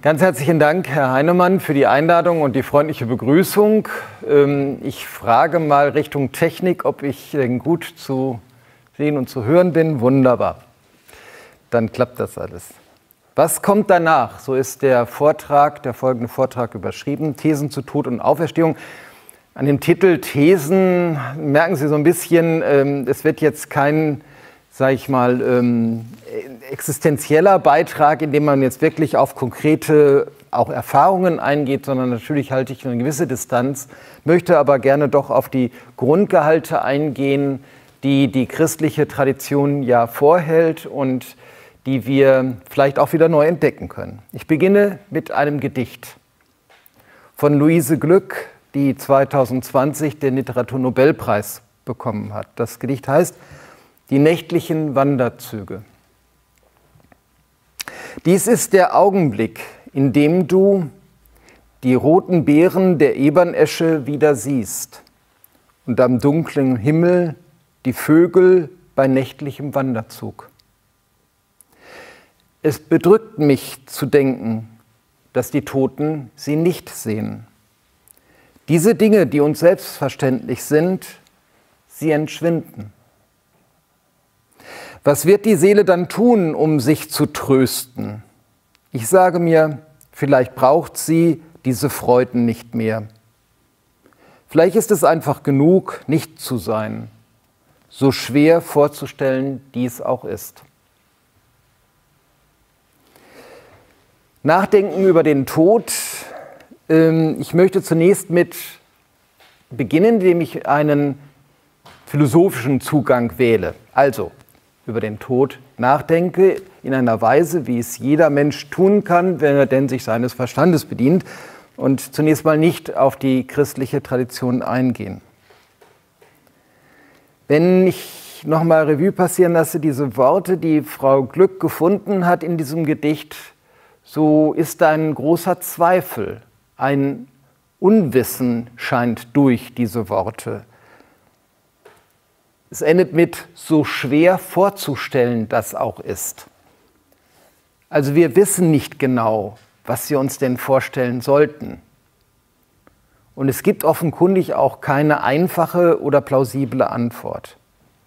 Ganz herzlichen Dank, Herr Heinemann, für die Einladung und die freundliche Begrüßung. Ich frage mal Richtung Technik, ob ich gut zu sehen und zu hören bin. Wunderbar. Dann klappt das alles. Was kommt danach? So ist der folgende Vortrag überschrieben. Thesen zu Tod und Auferstehung. An dem Titel Thesen merken Sie so ein bisschen, es wird jetzt kein, sage ich mal, existenzieller Beitrag, in dem man jetzt wirklich auf konkrete auch Erfahrungen eingeht, sondern natürlich halte ich eine gewisse Distanz, möchte aber gerne doch auf die Grundgehalte eingehen, die die christliche Tradition ja vorhält und die wir vielleicht auch wieder neu entdecken können. Ich beginne mit einem Gedicht von Luise Glück, die 2020 den Literaturnobelpreis bekommen hat. Das Gedicht heißt Die nächtlichen Wanderzüge. Dies ist der Augenblick, in dem du die roten Beeren der Ebernesche wieder siehst und am dunklen Himmel die Vögel bei nächtlichem Wanderzug. Es bedrückt mich zu denken, dass die Toten sie nicht sehen. Diese Dinge, die uns selbstverständlich sind, sie entschwinden. Was wird die Seele dann tun, um sich zu trösten? Ich sage mir, vielleicht braucht sie diese Freuden nicht mehr. Vielleicht ist es einfach genug, nicht zu sein, so schwer vorzustellen dies auch ist. Nachdenken über den Tod. Ich möchte zunächst mit beginnen, indem ich einen philosophischen Zugang wähle. Also über den Tod nachdenke, in einer Weise, wie es jeder Mensch tun kann, wenn er denn sich seines Verstandes bedient, und zunächst mal nicht auf die christliche Tradition eingehen. Wenn ich nochmal Revue passieren lasse, diese Worte, die Frau Glück gefunden hat in diesem Gedicht, so ist da ein großer Zweifel, ein Unwissen scheint durch diese Worte. Es endet mit so schwer vorzustellen, das auch ist. Also wir wissen nicht genau, was wir uns denn vorstellen sollten. Und es gibt offenkundig auch keine einfache oder plausible Antwort.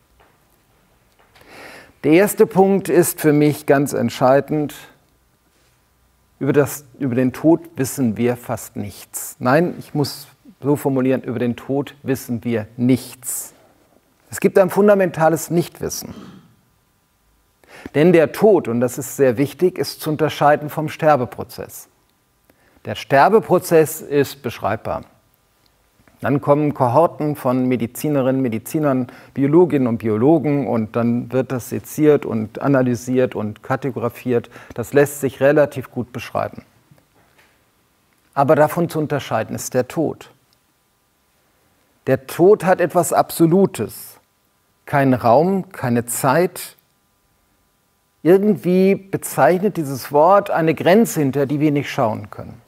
Der erste Punkt ist für mich ganz entscheidend. Über den Tod wissen wir fast nichts. Nein, ich muss so formulieren, über den Tod wissen wir nichts. Es gibt ein fundamentales Nichtwissen. Denn der Tod, und das ist sehr wichtig, ist zu unterscheiden vom Sterbeprozess. Der Sterbeprozess ist beschreibbar. Dann kommen Kohorten von Medizinerinnen, Medizinern, Biologinnen und Biologen und dann wird das seziert und analysiert und kategorisiert. Das lässt sich relativ gut beschreiben. Aber davon zu unterscheiden ist der Tod. Der Tod hat etwas Absolutes. Kein Raum, keine Zeit. Irgendwie bezeichnet dieses Wort eine Grenze, hinter die wir nicht schauen können.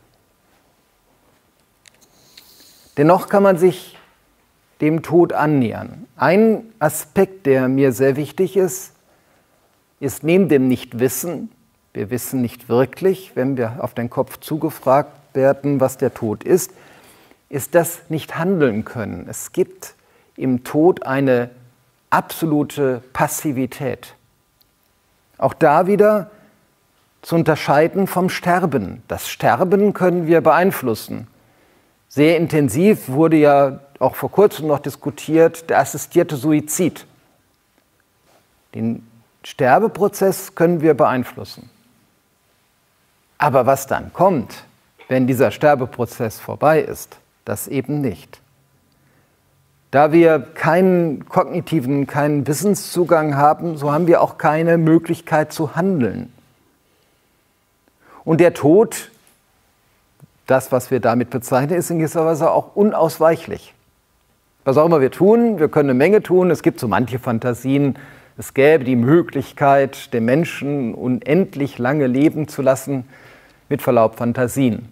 Dennoch kann man sich dem Tod annähern. Ein Aspekt, der mir sehr wichtig ist neben dem Nichtwissen, wir wissen nicht wirklich, wenn wir auf den Kopf zugefragt werden, was der Tod ist das Nicht-Handeln können. Es gibt im Tod eine absolute Passivität. Auch da wieder zu unterscheiden vom Sterben. Das Sterben können wir beeinflussen. Sehr intensiv wurde ja auch vor kurzem noch diskutiert, der assistierte Suizid. Den Sterbeprozess können wir beeinflussen. Aber was dann kommt, wenn dieser Sterbeprozess vorbei ist, das eben nicht. Da wir keinen kognitiven, keinen Wissenszugang haben, so haben wir auch keine Möglichkeit zu handeln. Und der Tod, das, was wir damit bezeichnen, ist in gewisser Weise auch unausweichlich. Was auch immer wir tun, wir können eine Menge tun. Es gibt so manche Fantasien, es gäbe die Möglichkeit, den Menschen unendlich lange leben zu lassen, mit Verlaub Fantasien.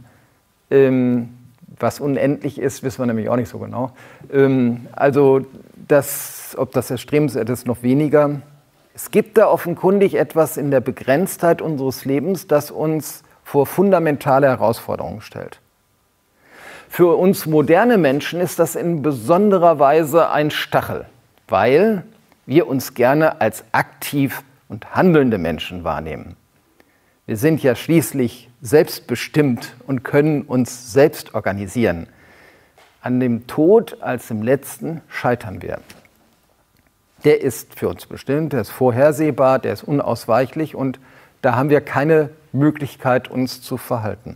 Was unendlich ist, wissen wir nämlich auch nicht so genau. Also ob das erstrebenswert ist, noch weniger. Es gibt da offenkundig etwas in der Begrenztheit unseres Lebens, das uns vor fundamentale Herausforderungen stellt. Für uns moderne Menschen ist das in besonderer Weise ein Stachel, weil wir uns gerne als aktiv und handelnde Menschen wahrnehmen. Wir sind ja schließlich selbstbestimmt und können uns selbst organisieren. An dem Tod als dem Letzten scheitern wir. Der ist für uns bestimmt, der ist vorhersehbar, der ist unausweichlich und da haben wir keine Möglichkeit, uns zu verhalten.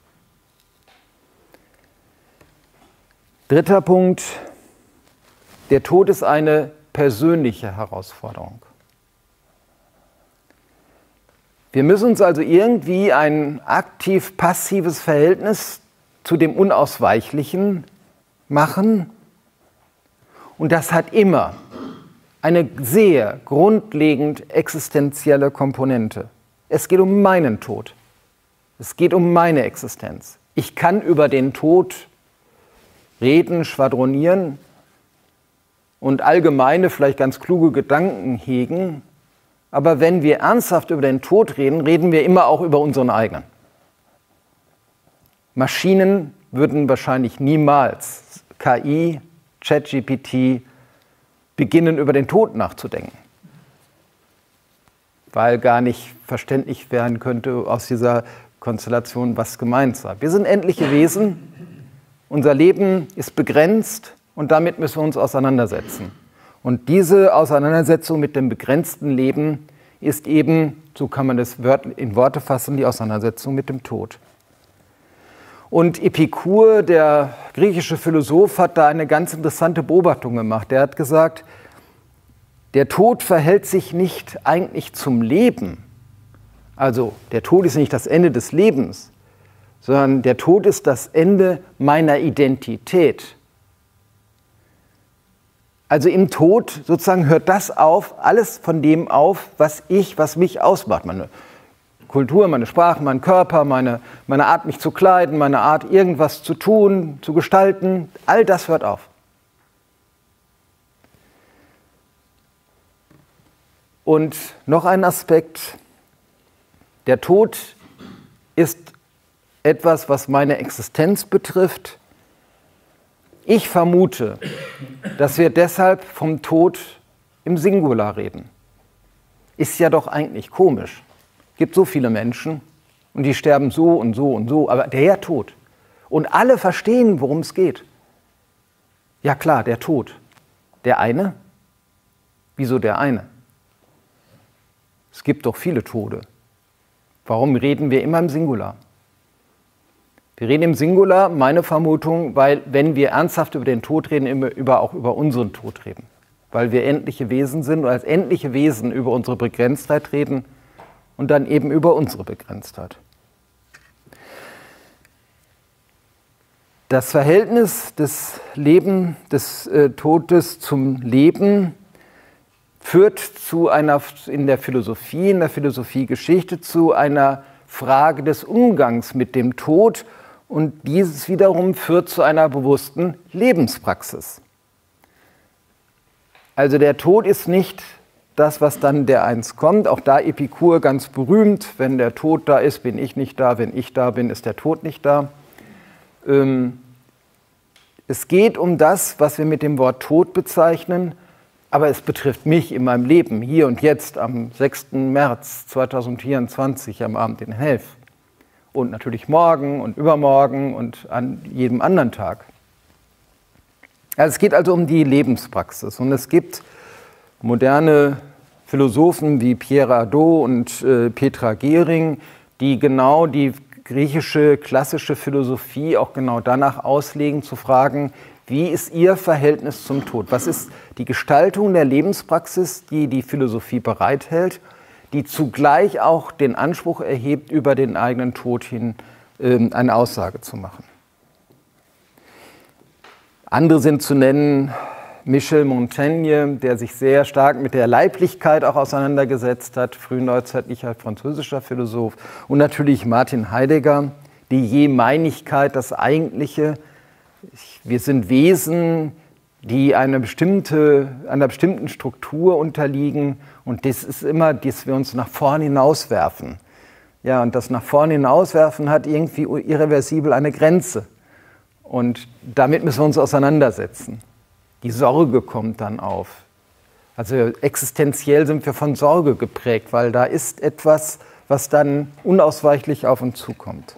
Dritter Punkt, der Tod ist eine persönliche Herausforderung. Wir müssen uns also irgendwie ein aktiv-passives Verhältnis zu dem Unausweichlichen machen. Und das hat immer eine sehr grundlegend existenzielle Komponente. Es geht um meinen Tod. Es geht um meine Existenz. Ich kann über den Tod reden, schwadronieren und allgemeine, vielleicht ganz kluge Gedanken hegen. Aber wenn wir ernsthaft über den Tod reden, reden wir immer auch über unseren eigenen. Maschinen würden wahrscheinlich niemals, KI, ChatGPT, beginnen, über den Tod nachzudenken. Weil gar nicht verständlich werden könnte aus dieser Konstellation, was gemeint sei. Wir sind endliche Wesen, unser Leben ist begrenzt und damit müssen wir uns auseinandersetzen. Und diese Auseinandersetzung mit dem begrenzten Leben ist eben, so kann man das in Worte fassen, die Auseinandersetzung mit dem Tod. Und Epikur, der griechische Philosoph, hat da eine ganz interessante Beobachtung gemacht. Er hat gesagt, der Tod verhält sich nicht eigentlich zum Leben. Also der Tod ist nicht das Ende des Lebens, sondern der Tod ist das Ende meiner Identität. Also im Tod sozusagen hört das auf, alles von dem auf, was mich ausmacht. Meine Kultur, meine Sprache, mein Körper, meine Art, mich zu kleiden, meine Art, irgendwas zu tun, zu gestalten, all das hört auf. Und noch ein Aspekt, der Tod ist etwas, was meine Existenz betrifft. Ich vermute, dass wir deshalb vom Tod im Singular reden. Ist ja doch eigentlich komisch. Es gibt so viele Menschen und die sterben so und so und so, aber der Tod. Und alle verstehen, worum es geht. Ja klar, der Tod. Der eine? Wieso der eine? Es gibt doch viele Tode. Warum reden wir immer im Singular? Wir reden im Singular, meine Vermutung, weil wenn wir ernsthaft über den Tod reden, auch über unseren Tod reden. Weil wir endliche Wesen sind und als endliche Wesen über unsere Begrenztheit reden und dann eben über unsere Begrenztheit. Das Verhältnis des Todes zum Leben führt zu in der Philosophiegeschichte zu einer Frage des Umgangs mit dem Tod und dieses wiederum führt zu einer bewussten Lebenspraxis. Also der Tod ist nicht das, was dann dereinst kommt. Auch da Epikur ganz berühmt, wenn der Tod da ist, bin ich nicht da, wenn ich da bin, ist der Tod nicht da. Es geht um das, was wir mit dem Wort Tod bezeichnen, aber es betrifft mich in meinem Leben, hier und jetzt, am 6. März 2024, am Abend in Helf. Und natürlich morgen und übermorgen und an jedem anderen Tag. Also es geht also um die Lebenspraxis. Und es gibt moderne Philosophen wie Pierre Hadot und Petra Gehring, die genau die griechische klassische Philosophie auch genau danach auslegen, zu fragen, wie ist ihr Verhältnis zum Tod? Was ist die Gestaltung der Lebenspraxis, die die Philosophie bereithält, die zugleich auch den Anspruch erhebt, über den eigenen Tod hin eine Aussage zu machen? Andere sind zu nennen Michel Montaigne, der sich sehr stark mit der Leiblichkeit auch auseinandergesetzt hat, frühneuzeitlicher französischer Philosoph, und natürlich Martin Heidegger, die Jemeinigkeit, das Eigentliche. Wir sind Wesen, die einer bestimmten Struktur unterliegen und das ist immer, dass wir uns nach vorn hinauswerfen. Ja, und das nach vorne hinauswerfen hat irgendwie irreversibel eine Grenze. Und damit müssen wir uns auseinandersetzen. Die Sorge kommt dann auf. Also existenziell sind wir von Sorge geprägt, weil da ist etwas, was dann unausweichlich auf uns zukommt.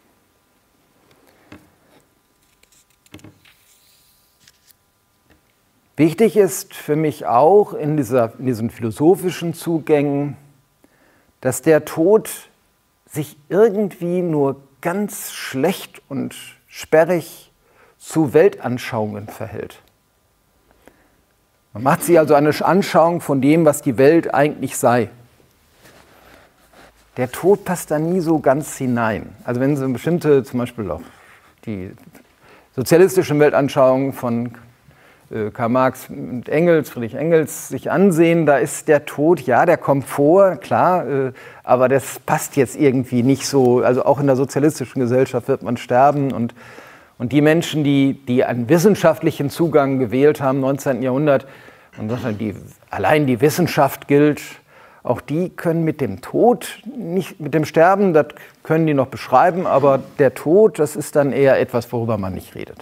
Wichtig ist für mich auch in diesen philosophischen Zugängen, dass der Tod sich irgendwie nur ganz schlecht und sperrig zu Weltanschauungen verhält. Man macht sich also eine Anschauung von dem, was die Welt eigentlich sei. Der Tod passt da nie so ganz hinein. Also wenn Sie bestimmte, zum Beispiel auch die sozialistischen Weltanschauungen von Karl Marx und Engels, Friedrich Engels, sich ansehen, da ist der Tod, ja, der kommt vor, klar, aber das passt jetzt irgendwie nicht so. Also auch in der sozialistischen Gesellschaft wird man sterben und die Menschen, die einen wissenschaftlichen Zugang gewählt haben im 19. Jahrhundert, und allein die Wissenschaft gilt, auch die können mit dem Tod, nicht mit dem Sterben, das können die noch beschreiben, aber der Tod, das ist dann eher etwas, worüber man nicht redet.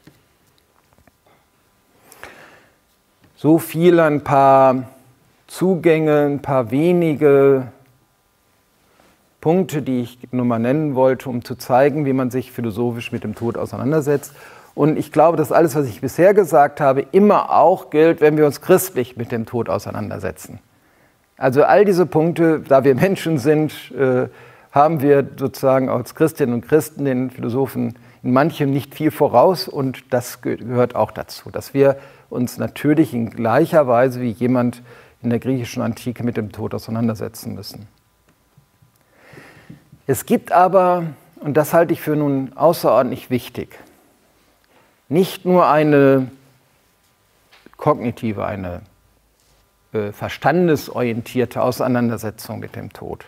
So viel, ein paar Zugänge, ein paar wenige Punkte, die ich nur mal nennen wollte, um zu zeigen, wie man sich philosophisch mit dem Tod auseinandersetzt. Und ich glaube, dass alles, was ich bisher gesagt habe, immer auch gilt, wenn wir uns christlich mit dem Tod auseinandersetzen. Also all diese Punkte, da wir Menschen sind, haben wir sozusagen als Christinnen und Christen den Philosophen in manchem nicht viel voraus und das gehört auch dazu, dass wir uns natürlich in gleicher Weise wie jemand in der griechischen Antike mit dem Tod auseinandersetzen müssen. Es gibt aber, und das halte ich für nun außerordentlich wichtig, nicht nur eine kognitive, eine verstandesorientierte Auseinandersetzung mit dem Tod.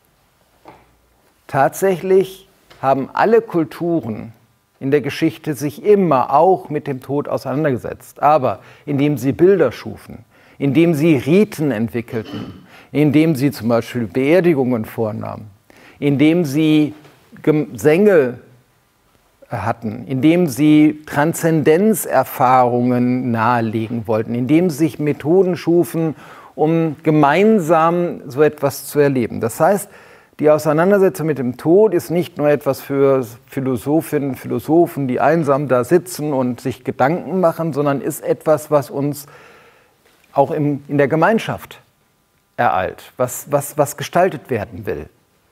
Tatsächlich haben alle Kulturen in der Geschichte sich immer auch mit dem Tod auseinandergesetzt, aber indem sie Bilder schufen, indem sie Riten entwickelten, indem sie zum Beispiel Beerdigungen vornahmen, indem sie Gesänge hatten, indem sie Transzendenzerfahrungen nahelegen wollten, indem sie sich Methoden schufen, um gemeinsam so etwas zu erleben. Das heißt, die Auseinandersetzung mit dem Tod ist nicht nur etwas für Philosophinnen und Philosophen, die einsam da sitzen und sich Gedanken machen, sondern ist etwas, was uns auch in der Gemeinschaft ereilt, was gestaltet werden will.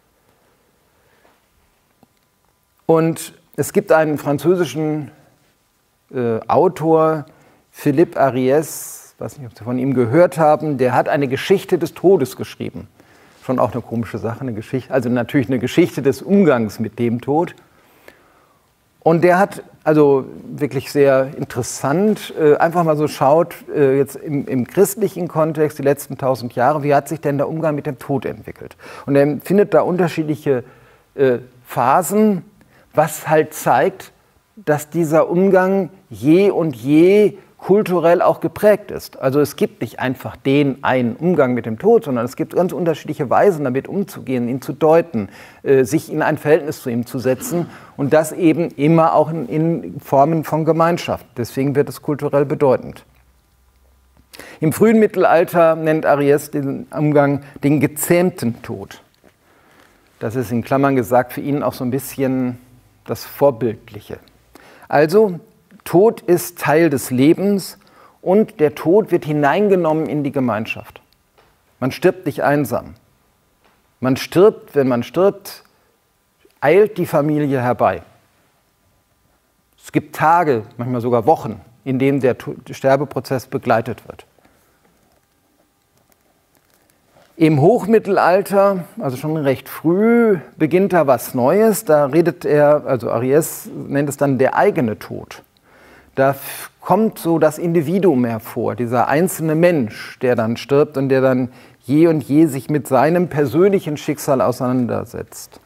Und es gibt einen französischen Autor, Philippe Ariès, ich weiß nicht, ob Sie von ihm gehört haben, der hat eine Geschichte des Todes geschrieben. Schon auch eine komische Sache, eine Geschichte, also natürlich eine Geschichte des Umgangs mit dem Tod. Und der hat also wirklich sehr interessant, einfach mal so schaut, jetzt im christlichen Kontext, die letzten 1000 Jahre, wie hat sich denn der Umgang mit dem Tod entwickelt? Und er findet da unterschiedliche Phasen, was halt zeigt, dass dieser Umgang je und je kulturell auch geprägt ist. Also es gibt nicht einfach den einen Umgang mit dem Tod, sondern es gibt ganz unterschiedliche Weisen, damit umzugehen, ihn zu deuten, sich in ein Verhältnis zu ihm zu setzen und das eben immer auch in Formen von Gemeinschaft. Deswegen wird es kulturell bedeutend. Im frühen Mittelalter nennt Ariès den Umgang den gezähmten Tod. Das ist in Klammern gesagt für ihn auch so ein bisschen das Vorbildliche. Also Tod ist Teil des Lebens und der Tod wird hineingenommen in die Gemeinschaft. Man stirbt nicht einsam. Man stirbt, wenn man stirbt, eilt die Familie herbei. Es gibt Tage, manchmal sogar Wochen, in denen der Sterbeprozess begleitet wird. Im Hochmittelalter, also schon recht früh, beginnt da was Neues. Da redet er, also Ariès nennt es dann der eigene Tod. Da kommt so das Individuum hervor, dieser einzelne Mensch, der dann stirbt und der dann je und je sich mit seinem persönlichen Schicksal auseinandersetzt.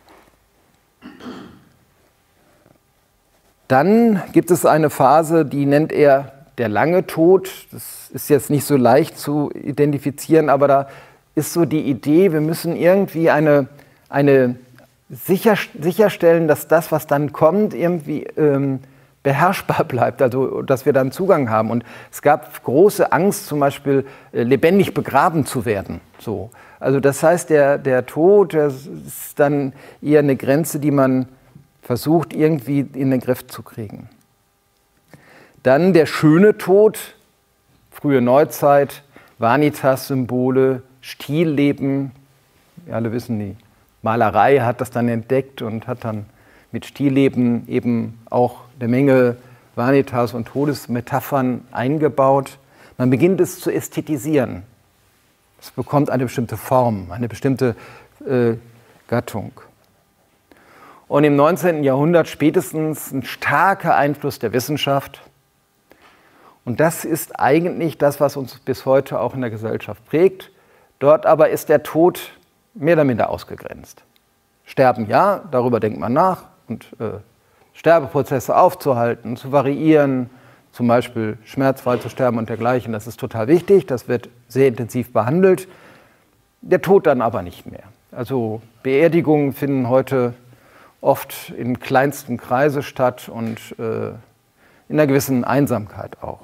Dann gibt es eine Phase, die nennt er der lange Tod. Das ist jetzt nicht so leicht zu identifizieren, aber da ist so die Idee, wir müssen irgendwie eine sicherstellen, dass das, was dann kommt, irgendwie beherrschbar bleibt, also dass wir dann Zugang haben. Und es gab große Angst, zum Beispiel lebendig begraben zu werden. So. Also das heißt, der Tod, das ist dann eher eine Grenze, die man versucht, irgendwie in den Griff zu kriegen. Dann der schöne Tod, frühe Neuzeit, Vanitas-Symbole, Stilleben. Wir alle wissen, die Malerei hat das dann entdeckt und hat dann mit Stilleben eben auch eine Menge Vanitas- und Todesmetaphern eingebaut. Man beginnt es zu ästhetisieren. Es bekommt eine bestimmte Form, eine bestimmte Gattung. Und im 19. Jahrhundert spätestens ein starker Einfluss der Wissenschaft. Und das ist eigentlich das, was uns bis heute auch in der Gesellschaft prägt. Dort aber ist der Tod mehr oder minder ausgegrenzt. Sterben ja, darüber denkt man nach. Und Sterbeprozesse aufzuhalten, zu variieren, zum Beispiel schmerzfrei zu sterben und dergleichen, das ist total wichtig, das wird sehr intensiv behandelt. Der Tod dann aber nicht mehr. Also Beerdigungen finden heute oft in kleinsten Kreise statt und in einer gewissen Einsamkeit auch.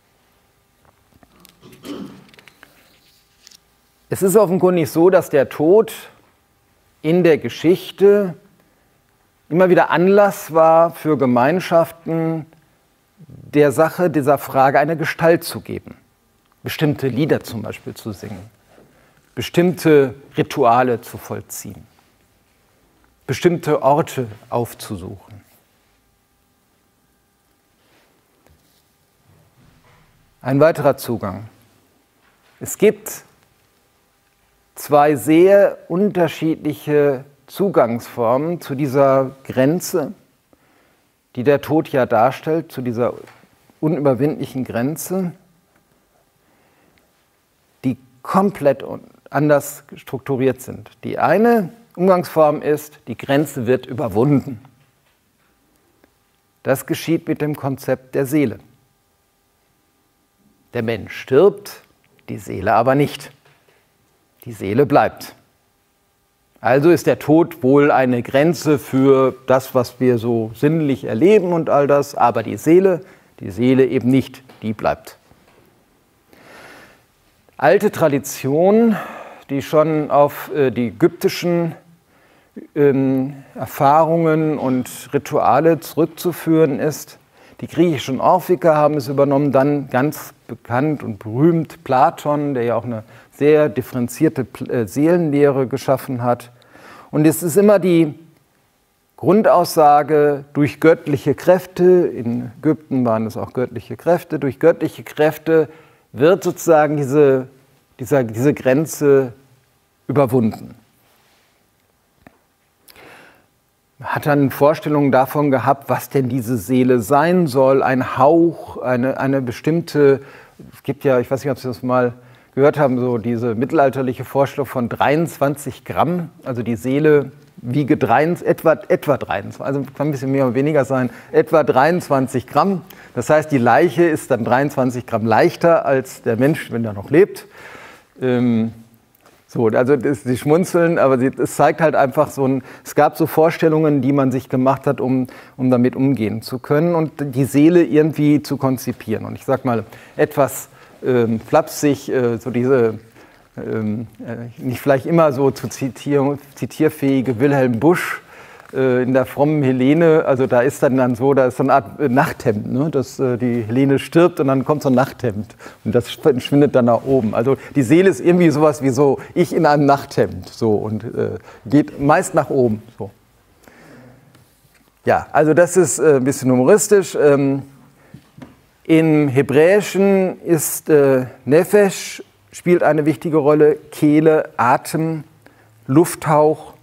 Es ist offenkundig so, dass der Tod in der Geschichte immer wieder Anlass war für Gemeinschaften, der Sache, dieser Frage eine Gestalt zu geben. Bestimmte Lieder zum Beispiel zu singen, bestimmte Rituale zu vollziehen, bestimmte Orte aufzusuchen. Ein weiterer Zugang. Es gibt zwei sehr unterschiedliche Zugangsformen zu dieser Grenze, die der Tod ja darstellt, zu dieser unüberwindlichen Grenze, die komplett anders strukturiert sind. Die eine Umgangsform ist, die Grenze wird überwunden. Das geschieht mit dem Konzept der Seele. Der Mensch stirbt, die Seele aber nicht. Die Seele bleibt. Also ist der Tod wohl eine Grenze für das, was wir so sinnlich erleben und all das, aber die Seele eben nicht, die bleibt. Alte Tradition, die schon auf die ägyptischen Erfahrungen und Rituale zurückzuführen ist. Die griechischen Orphiker haben es übernommen, dann ganz bekannt und berühmt Platon, der ja auch eine sehr differenzierte Seelenlehre geschaffen hat. Und es ist immer die Grundaussage, durch göttliche Kräfte, in Ägypten waren es auch göttliche Kräfte, durch göttliche Kräfte wird sozusagen diese Grenze überwunden. Man hat dann Vorstellungen davon gehabt, was denn diese Seele sein soll, ein Hauch, eine bestimmte, es gibt ja, ich weiß nicht, ob Sie das mal gehört haben, so diese mittelalterliche Vorstellung von 23 Gramm, also die Seele wiege etwa 23, also kann ein bisschen mehr oder weniger sein, etwa 23 Gramm. Das heißt, die Leiche ist dann 23 Gramm leichter als der Mensch, wenn er noch lebt. Also sie schmunzeln, aber es zeigt halt einfach es gab so Vorstellungen, die man sich gemacht hat, um damit umgehen zu können und die Seele irgendwie zu konzipieren. Und ich sag mal, etwas flapsig, so diese nicht vielleicht immer so zitierfähige Wilhelm Busch in der frommen Helene, also da ist dann so, da ist so eine Art Nachthemd, ne? Dass die Helene stirbt und dann kommt so ein Nachthemd und das verschwindet dann nach oben. Also die Seele ist irgendwie sowas wie so ich in einem Nachthemd so und geht meist nach oben. So. Ja, also das ist ein bisschen humoristisch. Im Hebräischen ist Nefesh spielt eine wichtige Rolle, Kehle, Atem, Lufthauch.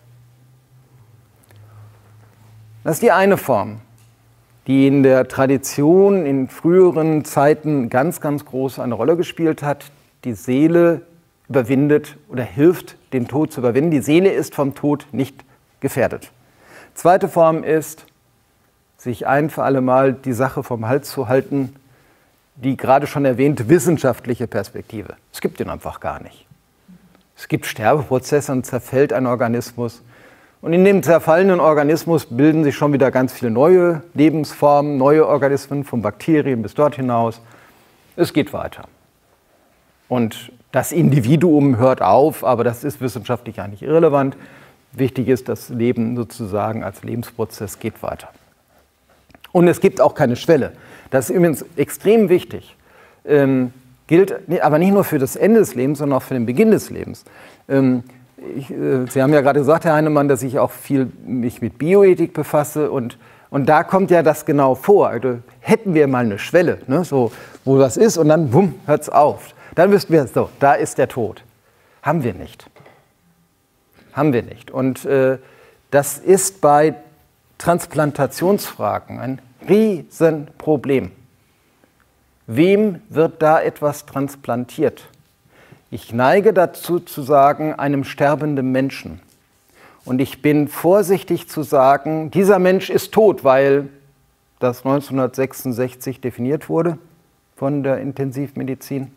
Das ist die eine Form, die in der Tradition in früheren Zeiten ganz, ganz groß eine Rolle gespielt hat. Die Seele überwindet oder hilft, den Tod zu überwinden. Die Seele ist vom Tod nicht gefährdet. Zweite Form ist, sich ein für alle Mal die Sache vom Hals zu halten, die gerade schon erwähnte wissenschaftliche Perspektive. Es gibt den einfach gar nicht. Es gibt Sterbeprozesse und zerfällt ein Organismus. Und in dem zerfallenen Organismus bilden sich schon wieder ganz viele neue Lebensformen, neue Organismen, von Bakterien bis dort hinaus. Es geht weiter. Und das Individuum hört auf, aber das ist wissenschaftlich eigentlich irrelevant. Wichtig ist, das Leben sozusagen als Lebensprozess geht weiter. Und es gibt auch keine Schwelle. Das ist übrigens extrem wichtig. Gilt aber nicht nur für das Ende des Lebens, sondern auch für den Beginn des Lebens. Sie haben ja gerade gesagt, Herr Heinemann, dass ich auch viel mich mit Bioethik befasse und da kommt ja das genau vor. Also hätten wir mal eine Schwelle, ne, so, wo was ist und dann bumm, hört es auf. Dann wüssten wir, so, da ist der Tod. Haben wir nicht. Haben wir nicht. Und das ist bei Transplantationsfragen ein Riesenproblem. Wem wird da etwas transplantiert? Ich neige dazu zu sagen, einem sterbenden Menschen. Und ich bin vorsichtig zu sagen, dieser Mensch ist tot, weil das 1966 definiert wurde von der Intensivmedizin.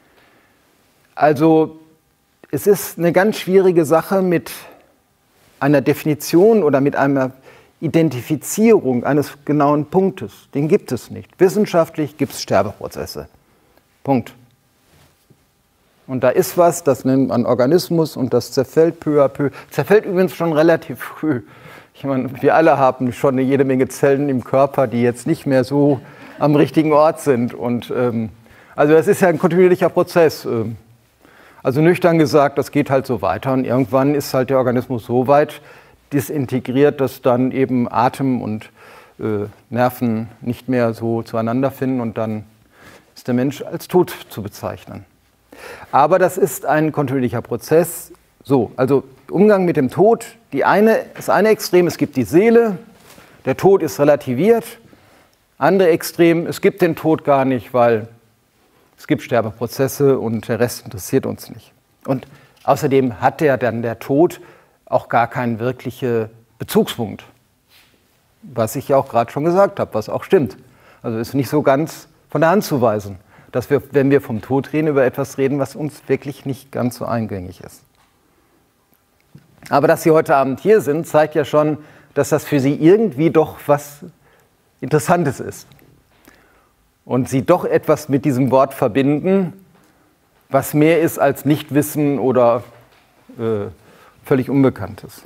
Also es ist eine ganz schwierige Sache mit einer Definition oder mit einer Identifizierung eines genauen Punktes. Den gibt es nicht. Wissenschaftlich gibt es Sterbeprozesse. Punkt. Und da ist was, das nennt man Organismus und das zerfällt peu à peu. Zerfällt übrigens schon relativ früh. Ich meine, wir alle haben schon eine jede Menge Zellen im Körper, die jetzt nicht mehr so am richtigen Ort sind. Und also das ist ja ein kontinuierlicher Prozess. Also nüchtern gesagt, das geht halt so weiter. Und irgendwann ist halt der Organismus so weit disintegriert, dass dann eben Atem und Nerven nicht mehr so zueinander finden. Und dann ist der Mensch als tot zu bezeichnen. Aber das ist ein kontinuierlicher Prozess. So, also Umgang mit dem Tod, das eine Extrem, es gibt die Seele, der Tod ist relativiert. Andere Extrem, es gibt den Tod gar nicht, weil es gibt Sterbeprozesse und der Rest interessiert uns nicht. Und außerdem hat der Tod auch gar keinen wirklichen Bezugspunkt. Was ich ja auch gerade schon gesagt habe, was auch stimmt. Also ist nicht so ganz von der Hand zu weisen, dass wir, wenn wir vom Tod reden, über etwas reden, was uns wirklich nicht ganz so eingängig ist. Aber dass Sie heute Abend hier sind, zeigt ja schon, dass das für Sie irgendwie doch was Interessantes ist. Und Sie doch etwas mit diesem Wort verbinden, was mehr ist als Nichtwissen oder völlig Unbekanntes.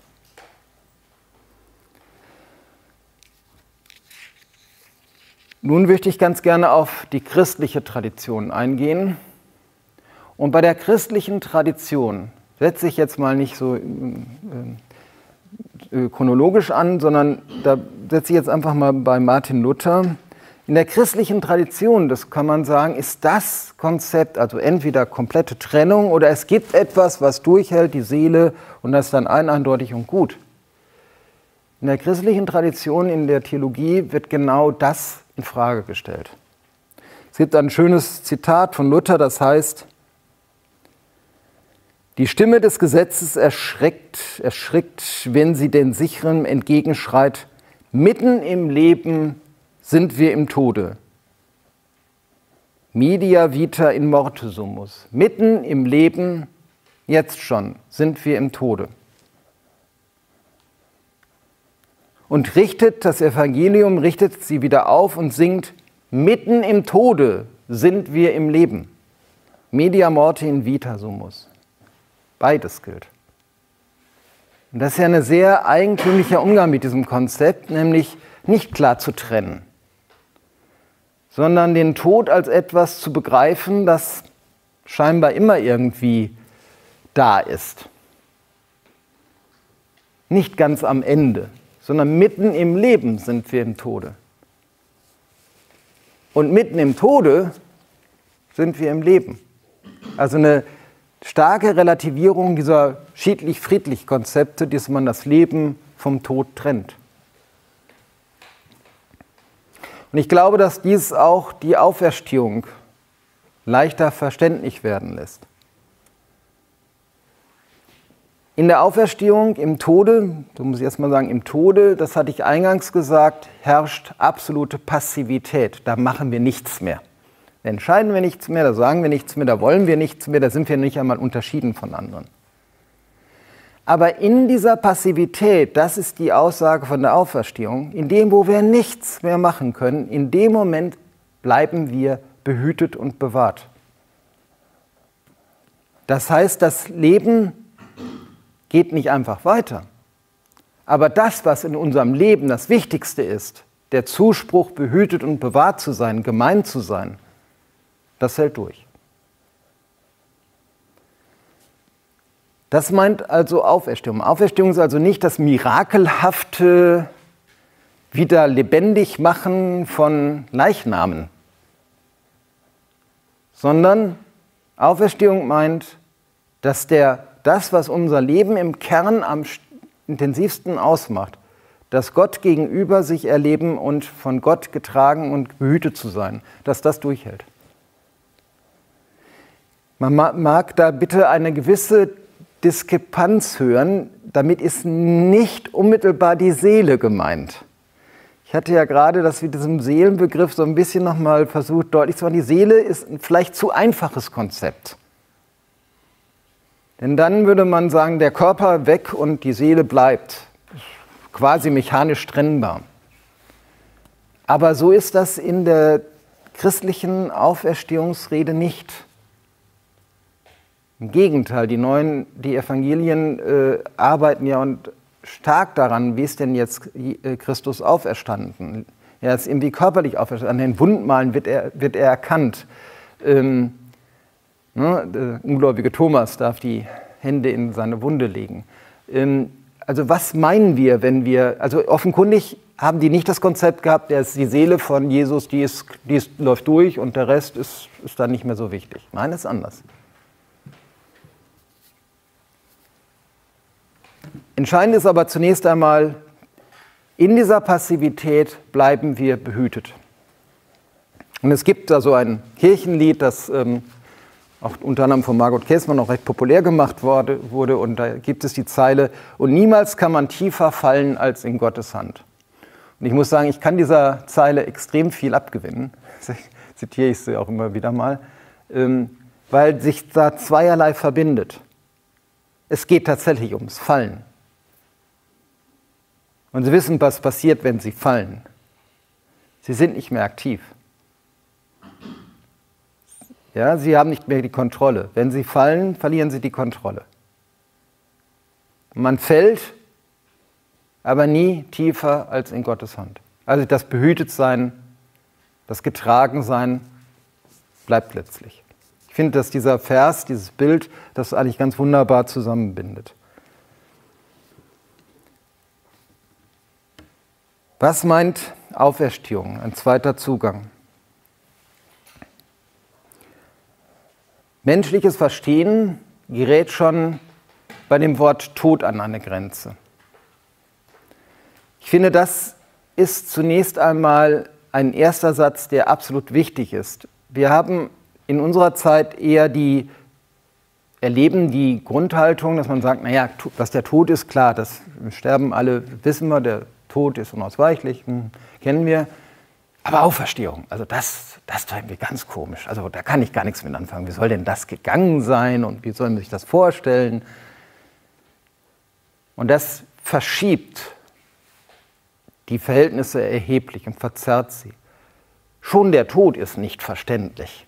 Nun möchte ich ganz gerne auf die christliche Tradition eingehen. Und bei der christlichen Tradition setze ich jetzt mal nicht so chronologisch an, sondern da setze ich jetzt einfach mal bei Martin Luther. In der christlichen Tradition, das kann man sagen, ist das Konzept, also entweder komplette Trennung oder es gibt etwas, was durchhält, die Seele, und das ist dann eindeutig und gut. In der christlichen Tradition, in der Theologie, wird genau das in Frage gestellt. Es gibt ein schönes Zitat von Luther, das heißt: Die Stimme des Gesetzes erschrickt, wenn sie den Sicheren entgegenschreit: Mitten im Leben sind wir im Tode. Media vita in morte sumus. Mitten im Leben, jetzt schon, sind wir im Tode. Und das Evangelium richtet sie wieder auf und singt: Mitten im Tode sind wir im Leben. Media morte in vita sumus. Beides gilt. Und das ist ja ein sehr eigentümlicher Umgang mit diesem Konzept, nämlich nicht klar zu trennen, sondern den Tod als etwas zu begreifen, das scheinbar immer irgendwie da ist. Nicht ganz am Ende, sondern mitten im Leben sind wir im Tode. Und mitten im Tode sind wir im Leben. Also eine starke Relativierung dieser schiedlich-friedlich-Konzepte, dass man das Leben vom Tod trennt. Und ich glaube, dass dies auch die Auferstehung leichter verständlich werden lässt. In der Auferstehung, im Tode, so muss ich erst mal sagen, im Tode, das hatte ich eingangs gesagt, herrscht absolute Passivität. Da machen wir nichts mehr. Da entscheiden wir nichts mehr, da sagen wir nichts mehr, da wollen wir nichts mehr, da sind wir nicht einmal unterschieden von anderen. Aber in dieser Passivität, das ist die Aussage von der Auferstehung, in dem, wo wir nichts mehr machen können, in dem Moment bleiben wir behütet und bewahrt. Das heißt, das Leben geht nicht einfach weiter. Aber das, was in unserem Leben das Wichtigste ist, der Zuspruch, behütet und bewahrt zu sein, gemeint zu sein, das hält durch. Das meint also Auferstehung. Auferstehung ist also nicht das mirakelhafte wieder lebendig machen von Leichnamen, sondern Auferstehung meint, dass das, was unser Leben im Kern am intensivsten ausmacht, dass Gott gegenüber sich erleben und von Gott getragen und behütet zu sein, dass das durchhält. Man mag da bitte eine gewisse Diskrepanz hören, damit ist nicht unmittelbar die Seele gemeint. Ich hatte ja gerade das mit diesem Seelenbegriff so ein bisschen nochmal versucht deutlich zu machen. Die Seele ist ein vielleicht zu einfaches Konzept. Denn dann würde man sagen, der Körper weg und die Seele bleibt. Quasi mechanisch trennbar. Aber so ist das in der christlichen Auferstehungsrede nicht. Im Gegenteil, die Evangelien arbeiten ja und stark daran, wie ist denn jetzt Christus auferstanden? Er ist irgendwie körperlich auferstanden. An den Wundmalen wird er erkannt. Der ungläubige Thomas darf die Hände in seine Wunde legen. Also was meinen wir, wenn wir, also offenkundig haben die nicht das Konzept gehabt, der ist die Seele von Jesus, die läuft durch und der Rest ist dann nicht mehr so wichtig. Nein, ist anders. Entscheidend ist aber zunächst einmal, in dieser Passivität bleiben wir behütet. Und es gibt da so ein Kirchenlied, das auch unter anderem von Margot Käßmann noch recht populär gemacht wurde. Und da gibt es die Zeile, und niemals kann man tiefer fallen als in Gottes Hand. Und ich muss sagen, ich kann dieser Zeile extrem viel abgewinnen. Zitiere ich sie auch immer wieder mal. Weil sich da zweierlei verbindet. Es geht tatsächlich ums Fallen. Und Sie wissen, was passiert, wenn Sie fallen. Sie sind nicht mehr aktiv. Ja, Sie haben nicht mehr die Kontrolle. Wenn Sie fallen, verlieren Sie die Kontrolle. Man fällt, aber nie tiefer als in Gottes Hand. Also das Behütetsein, das Getragensein bleibt letztlich. Ich finde, dass dieser Vers, dieses Bild, das eigentlich ganz wunderbar zusammenbindet. Was meint Auferstehung? Ein zweiter Zugang. Menschliches Verstehen gerät schon bei dem Wort Tod an eine Grenze. Ich finde, das ist zunächst einmal ein erster Satz, der absolut wichtig ist. Wir haben in unserer Zeit eher erleben die Grundhaltung, dass man sagt, naja, was der Tod ist, klar, das sterben alle, wissen wir, der Tod ist unausweichlich, kennen wir. Aber Auferstehung, also das ist irgendwie ganz komisch. Also da kann ich gar nichts mit anfangen. Wie soll denn das gegangen sein und wie soll man sich das vorstellen? Und das verschiebt die Verhältnisse erheblich und verzerrt sie. Schon der Tod ist nicht verständlich.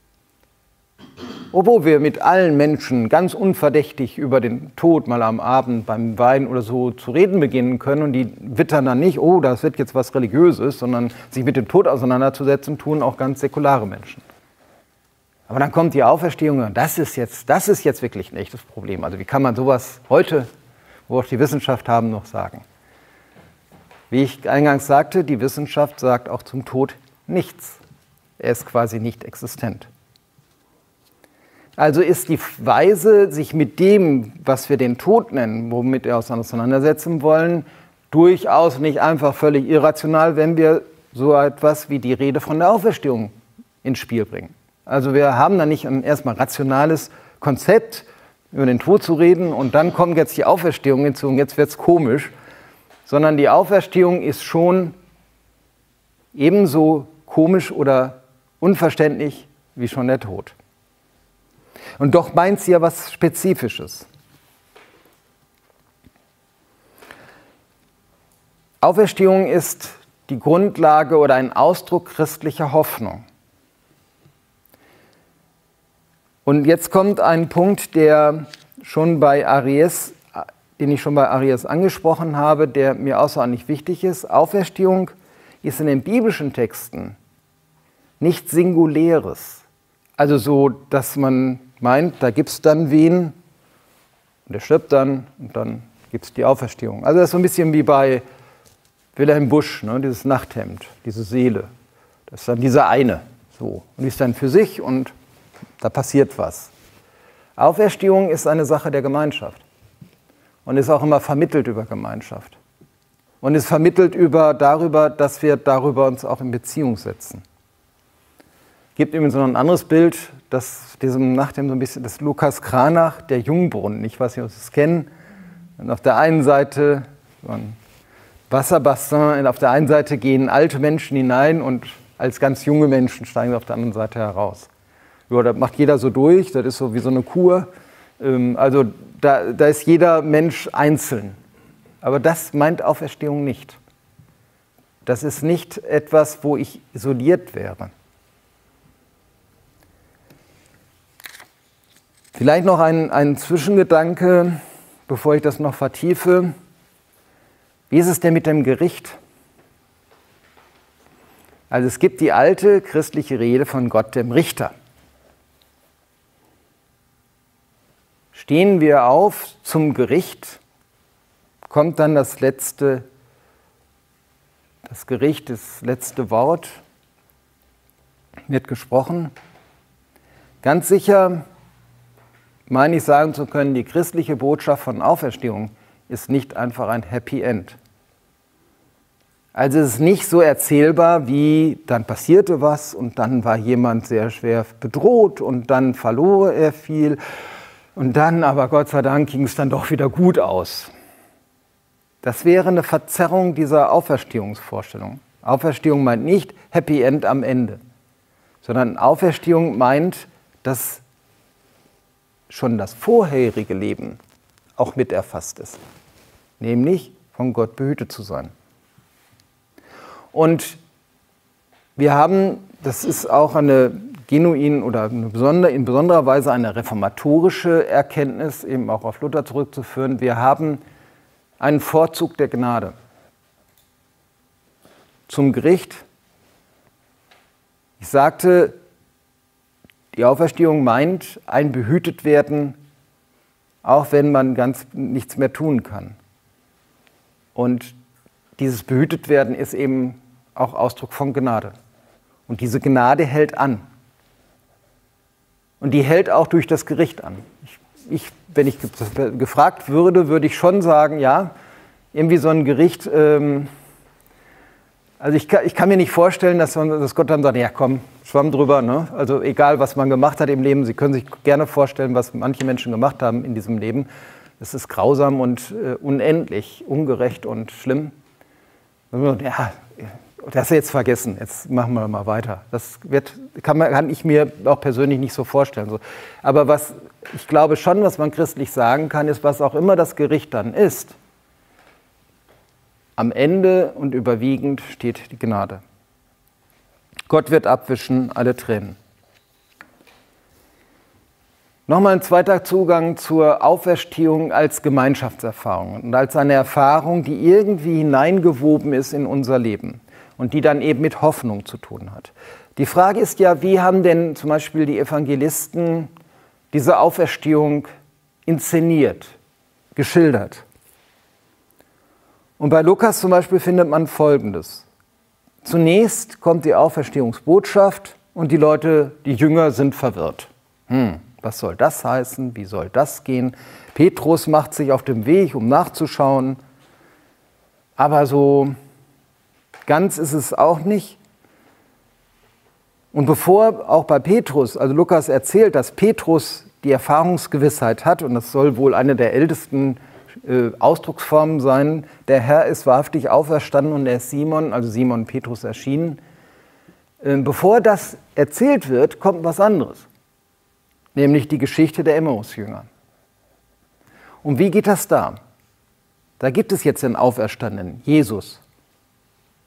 Obwohl wir mit allen Menschen ganz unverdächtig über den Tod mal am Abend beim Wein oder so zu reden beginnen können und die wittern dann nicht, oh, das wird jetzt was Religiöses, sondern sich mit dem Tod auseinanderzusetzen, tun auch ganz säkulare Menschen. Aber dann kommt die Auferstehung und das ist jetzt wirklich ein echtes Problem. Also wie kann man sowas heute, wo auch die Wissenschaft haben, noch sagen? Wie ich eingangs sagte, die Wissenschaft sagt auch zum Tod nichts. Er ist quasi nicht existent. Also ist die Weise, sich mit dem, was wir den Tod nennen, womit wir uns auseinandersetzen wollen, durchaus nicht einfach völlig irrational, wenn wir so etwas wie die Rede von der Auferstehung ins Spiel bringen. Also wir haben da nicht ein erstmal rationales Konzept, über den Tod zu reden und dann kommt jetzt die Auferstehung hinzu und jetzt wird es komisch, sondern die Auferstehung ist schon ebenso komisch oder unverständlich wie schon der Tod. Und doch meint sie ja was Spezifisches. Auferstehung ist die Grundlage oder ein Ausdruck christlicher Hoffnung. Und jetzt kommt ein Punkt, den ich schon bei Aries angesprochen habe, der mir außerordentlich wichtig ist. Auferstehung ist in den biblischen Texten nichts Singuläres. Also so, dass man meint, da gibt es dann wen und der stirbt dann und dann gibt es die Auferstehung. Also das ist so ein bisschen wie bei Wilhelm Busch, ne, dieses Nachthemd, diese Seele. Das ist dann dieser eine. So. Und die ist dann für sich und da passiert was. Auferstehung ist eine Sache der Gemeinschaft und ist auch immer vermittelt über Gemeinschaft. Und ist vermittelt darüber, dass wir darüber uns auch in Beziehung setzen. Gibt übrigens noch ein anderes Bild, das diesem Nachthemd so ein bisschen, das Lukas Cranach, der Jungbrunnen. Ich weiß nicht, ob Sie es kennen. Und auf der einen Seite so ein Wasserbassin, und auf der einen Seite gehen alte Menschen hinein und als ganz junge Menschen steigen sie auf der anderen Seite heraus. Ja, da macht jeder so durch, das ist so wie so eine Kur. Also da ist jeder Mensch einzeln. Aber das meint Auferstehung nicht. Das ist nicht etwas, wo ich isoliert wäre. Vielleicht noch ein Zwischengedanke, bevor ich das noch vertiefe. Wie ist es denn mit dem Gericht? Also es gibt die alte christliche Rede von Gott, dem Richter. Stehen wir auf zum Gericht, kommt dann das Gericht, das letzte Wort, wird gesprochen. Ganz sicher meine ich sagen zu können, die christliche Botschaft von Auferstehung ist nicht einfach ein Happy End. Also es ist nicht so erzählbar wie, dann passierte was und dann war jemand sehr schwer bedroht und dann verlor er viel und dann, aber Gott sei Dank, ging es dann doch wieder gut aus. Das wäre eine Verzerrung dieser Auferstehungsvorstellung. Auferstehung meint nicht Happy End am Ende, sondern Auferstehung meint, dass schon das vorherige Leben auch mit erfasst ist, nämlich von Gott behütet zu sein. Und wir haben, das ist auch eine genuin oder in besonderer Weise eine reformatorische Erkenntnis, eben auch auf Luther zurückzuführen, wir haben einen Vorzug der Gnade zum Gericht. Ich sagte, die Auferstehung meint ein behütet werden, auch wenn man ganz nichts mehr tun kann. Und dieses behütet werden ist eben auch Ausdruck von Gnade. Und diese Gnade hält an. Und die hält auch durch das Gericht an. Wenn ich gefragt würde, würde ich schon sagen, ja, irgendwie so ein Gericht, also ich kann mir nicht vorstellen, dass Gott dann sagt, ja komm, schwamm drüber, ne? Also egal, was man gemacht hat im Leben, Sie können sich gerne vorstellen, was manche Menschen gemacht haben in diesem Leben. Das ist grausam und unendlich, ungerecht und schlimm. Ja, das jetzt vergessen, jetzt machen wir mal weiter. Das kann ich mir auch persönlich nicht so vorstellen. So. Aber ich glaube schon, was man christlich sagen kann, ist, was auch immer das Gericht dann ist, am Ende und überwiegend steht die Gnade. Gott wird abwischen alle Tränen. Nochmal ein zweiter Zugang zur Auferstehung als Gemeinschaftserfahrung und als eine Erfahrung, die irgendwie hineingewoben ist in unser Leben und die dann eben mit Hoffnung zu tun hat. Die Frage ist ja, wie haben denn zum Beispiel die Evangelisten diese Auferstehung inszeniert, geschildert? Und bei Lukas zum Beispiel findet man Folgendes. Zunächst kommt die Auferstehungsbotschaft und die Jünger sind verwirrt. Was soll das heißen? Wie soll das gehen? Petrus macht sich auf den Weg, um nachzuschauen. Aber so ganz ist es auch nicht. Und bevor auch bei Petrus, also Lukas erzählt, dass Petrus die Erfahrungsgewissheit hat, und das soll wohl eine der ältesten Ausdrucksformen sein, der Herr ist wahrhaftig auferstanden und er ist Simon, also Simon Petrus erschienen. Bevor das erzählt wird, kommt was anderes, nämlich die Geschichte der Emmaus-Jünger. Und wie geht das da? Da gibt es jetzt den Auferstandenen, Jesus.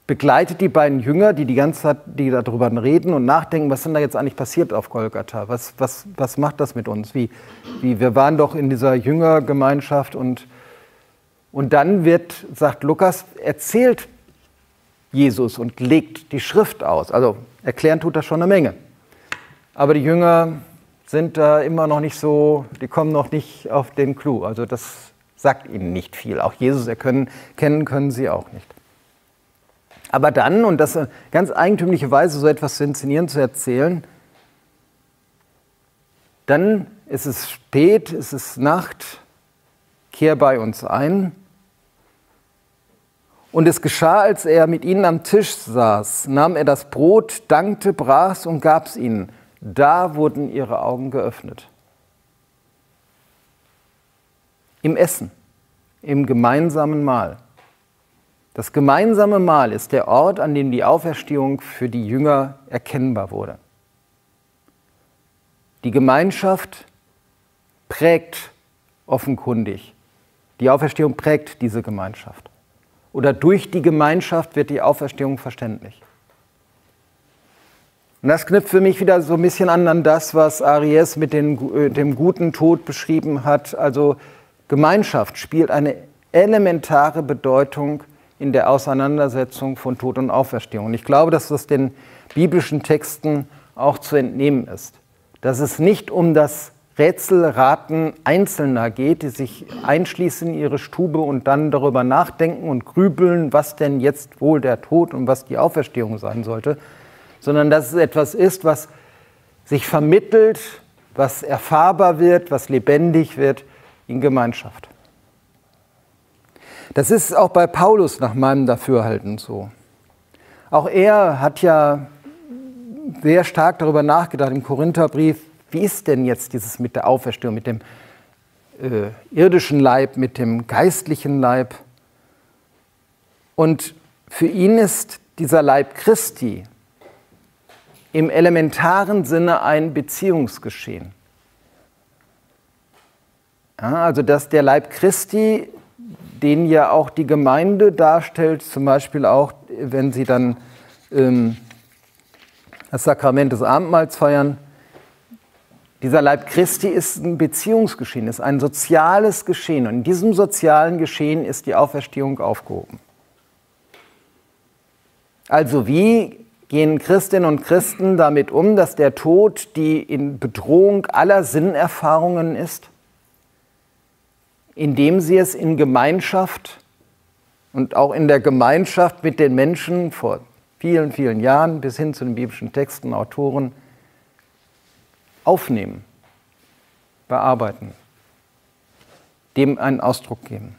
begleitet die beiden Jünger, die ganze Zeit darüber reden und nachdenken, was denn da jetzt eigentlich passiert auf Golgatha? Was macht das mit uns? Wir waren doch in dieser Jüngergemeinschaft und dann sagt Lukas, erzählt Jesus und legt die Schrift aus. Also erklären tut das schon eine Menge. Aber die Jünger sind da immer noch nicht so, die kommen noch nicht auf den Clou. Also das sagt ihnen nicht viel. Auch Jesus kennen können sie auch nicht. Aber dann, und das ist eine ganz eigentümliche Weise, so etwas zu inszenieren, zu erzählen, dann ist es spät, es ist Nacht, kehr bei uns ein. Und es geschah, als er mit ihnen am Tisch saß, nahm er das Brot, dankte, brach's und gab's ihnen. Da wurden ihre Augen geöffnet. Im Essen, im gemeinsamen Mahl. Das gemeinsame Mahl ist der Ort, an dem die Auferstehung für die Jünger erkennbar wurde. Die Gemeinschaft prägt offenkundig. Die Auferstehung prägt diese Gemeinschaft. Oder durch die Gemeinschaft wird die Auferstehung verständlich. Und das knüpft für mich wieder so ein bisschen an das, was Aries mit dem guten Tod beschrieben hat. Also Gemeinschaft spielt eine elementare Bedeutung in der Auseinandersetzung von Tod und Auferstehung. Und ich glaube, dass das den biblischen Texten auch zu entnehmen ist. Dass es nicht um das Rätselraten Einzelner geht, die sich einschließen in ihre Stube und dann darüber nachdenken und grübeln, was denn jetzt wohl der Tod und was die Auferstehung sein sollte, sondern dass es etwas ist, was sich vermittelt, was erfahrbar wird, was lebendig wird in Gemeinschaft. Das ist auch bei Paulus nach meinem Dafürhalten so. Auch er hat ja sehr stark darüber nachgedacht im Korintherbrief, wie ist denn jetzt dieses mit der Auferstehung, mit dem irdischen Leib, mit dem geistlichen Leib? Und für ihn ist dieser Leib Christi im elementaren Sinne ein Beziehungsgeschehen. Ja, also dass der Leib Christi, den ja auch die Gemeinde darstellt, zum Beispiel auch, wenn sie dann das Sakrament des Abendmahls feiern, dieser Leib Christi ist ein Beziehungsgeschehen, ist ein soziales Geschehen. Und in diesem sozialen Geschehen ist die Auferstehung aufgehoben. Also wie gehen Christinnen und Christen damit um, dass der Tod die in Bedrohung aller Sinnerfahrungen ist? Indem sie es in Gemeinschaft und auch in der Gemeinschaft mit den Menschen vor vielen, vielen Jahren bis hin zu den biblischen Texten, Autoren aufnehmen, bearbeiten, dem einen Ausdruck geben.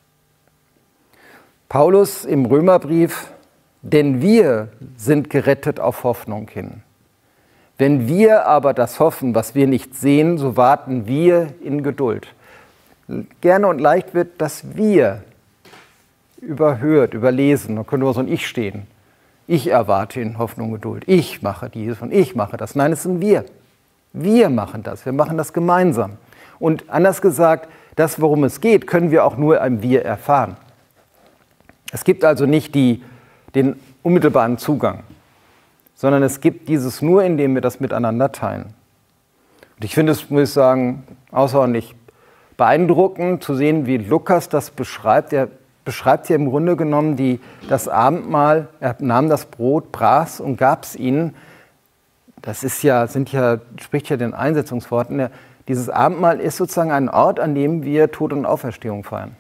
Paulus im Römerbrief: Denn wir sind gerettet auf Hoffnung hin. Wenn wir aber das hoffen, was wir nicht sehen, so warten wir in Geduld. Gerne und leicht wird das Wir überhört, überlesen. Da könnte so ein Ich stehen. Ich erwarte in Hoffnung und Geduld. Ich mache dieses und ich mache das. Nein, es sind wir. Wir machen das. Wir machen das gemeinsam. Und anders gesagt, das, worum es geht, können wir auch nur im Wir erfahren. Es gibt also nicht den unmittelbaren Zugang, sondern es gibt dieses nur, indem wir das miteinander teilen. Und ich finde es, muss ich sagen, außerordentlich beeindruckend zu sehen, wie Lukas das beschreibt. Er beschreibt hier im Grunde genommen das Abendmahl. Er nahm das Brot, brach's und gab es ihnen. Das spricht ja den Einsetzungsworten. Dieses Abendmahl ist sozusagen ein Ort, an dem wir Tod und Auferstehung feiern.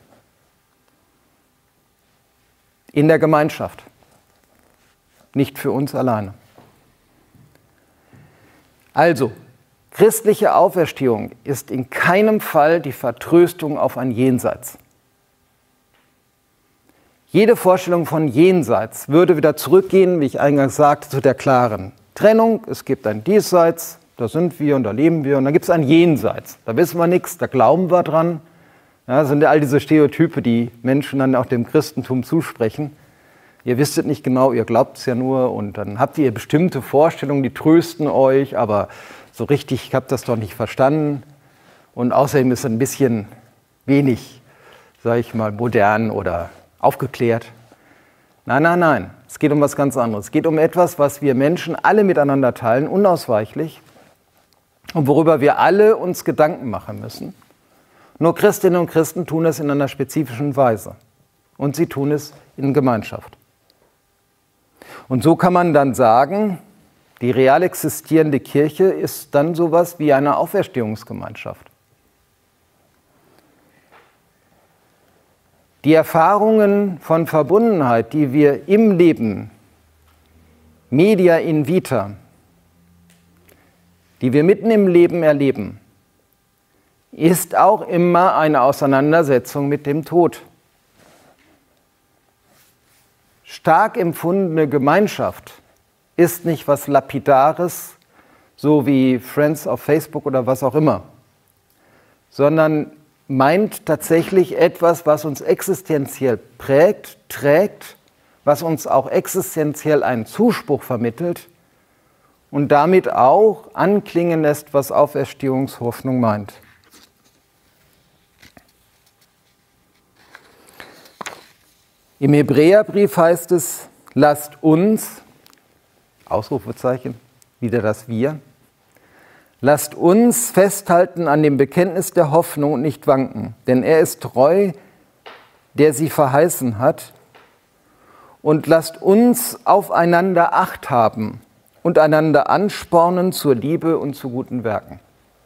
In der Gemeinschaft. Nicht für uns alleine. Also, christliche Auferstehung ist in keinem Fall die Vertröstung auf ein Jenseits. Jede Vorstellung von Jenseits würde wieder zurückgehen, wie ich eingangs sagte, zu der klaren Trennung. Es gibt ein Diesseits, da sind wir und da leben wir, und dann gibt es ein Jenseits. Da wissen wir nichts, da glauben wir dran. Ja, das sind ja all diese Stereotype, die Menschen dann auch dem Christentum zusprechen. Ihr wisst es nicht genau, ihr glaubt es ja nur, und dann habt ihr bestimmte Vorstellungen, die trösten euch, aber so richtig habt ihr das doch nicht verstanden. Und außerdem ist es ein bisschen wenig, sage ich mal, modern oder aufgeklärt. Nein, nein, nein. Es geht um was ganz anderes. Es geht um etwas, was wir Menschen alle miteinander teilen, unausweichlich, und worüber wir alle uns Gedanken machen müssen. Nur Christinnen und Christen tun es in einer spezifischen Weise. Und sie tun es in Gemeinschaft. Und so kann man dann sagen, die real existierende Kirche ist dann sowas wie eine Auferstehungsgemeinschaft. Die Erfahrungen von Verbundenheit, die wir im Leben, media in vita, die wir mitten im Leben erleben, ist auch immer eine Auseinandersetzung mit dem Tod. Stark empfundene Gemeinschaft ist nicht was Lapidares, so wie Friends auf Facebook oder was auch immer, sondern meint tatsächlich etwas, was uns existenziell prägt, trägt, was uns auch existenziell einen Zuspruch vermittelt und damit auch anklingen lässt, was Auferstehungshoffnung meint. Im Hebräerbrief heißt es, lasst uns, Ausrufezeichen, wieder das Wir, lasst uns festhalten an dem Bekenntnis der Hoffnung und nicht wanken, denn er ist treu, der sie verheißen hat. Und lasst uns aufeinander Acht haben und einander anspornen zur Liebe und zu guten Werken.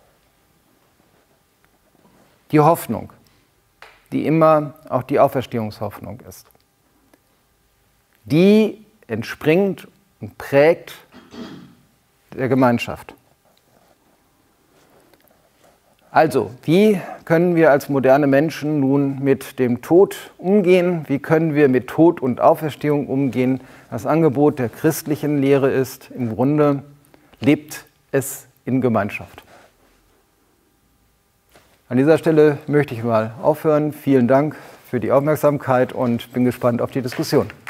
Die Hoffnung, die immer auch die Auferstehungshoffnung ist, die entspringt und prägt der Gemeinschaft. Also, wie können wir als moderne Menschen nun mit dem Tod umgehen? Wie können wir mit Tod und Auferstehung umgehen? Das Angebot der christlichen Lehre ist im Grunde, lebt es in Gemeinschaft. An dieser Stelle möchte ich mal aufhören. Vielen Dank für die Aufmerksamkeit und bin gespannt auf die Diskussion.